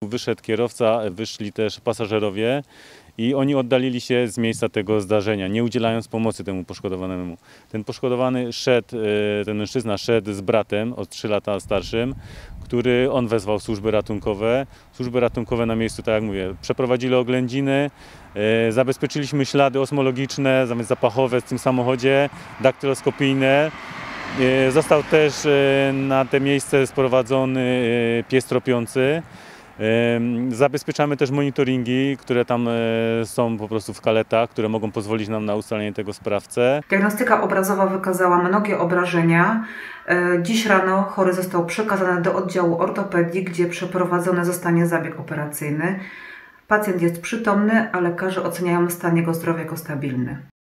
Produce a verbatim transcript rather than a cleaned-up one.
Wyszedł kierowca, wyszli też pasażerowie i oni oddalili się z miejsca tego zdarzenia, nie udzielając pomocy temu poszkodowanemu. Ten poszkodowany szedł, ten mężczyzna szedł z bratem o trzy lata starszym, który on wezwał służby ratunkowe. Służby ratunkowe na miejscu, tak jak mówię, przeprowadzili oględziny, zabezpieczyliśmy ślady osmologiczne, zapachowe w tym samochodzie, daktyloskopijne. Został też na to miejsce sprowadzony pies tropiący. Zabezpieczamy też monitoringi, które tam są po prostu w kaletach, które mogą pozwolić nam na ustalenie tego sprawcę. Diagnostyka obrazowa wykazała mnogie obrażenia. Dziś rano chory został przekazany do oddziału ortopedii, gdzie przeprowadzony zostanie zabieg operacyjny. Pacjent jest przytomny, a lekarze oceniają stan jego zdrowia jako stabilny.